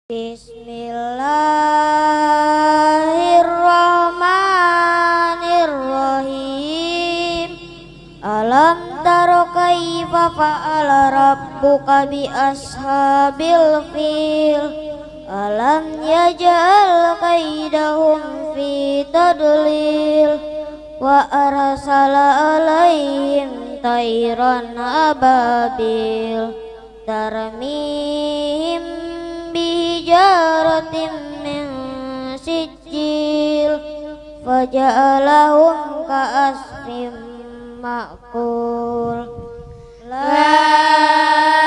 Bismillahirrahmanirrahim. Alam tara kaifa fa'ala rabbuka bi ashabil fil. Alam yaj'al kaidahum fi tadlil. Wa arsala alaihim tayran ababil tarmihim bijaratin min sijil faja'alahum ka'asfin ma'kul. La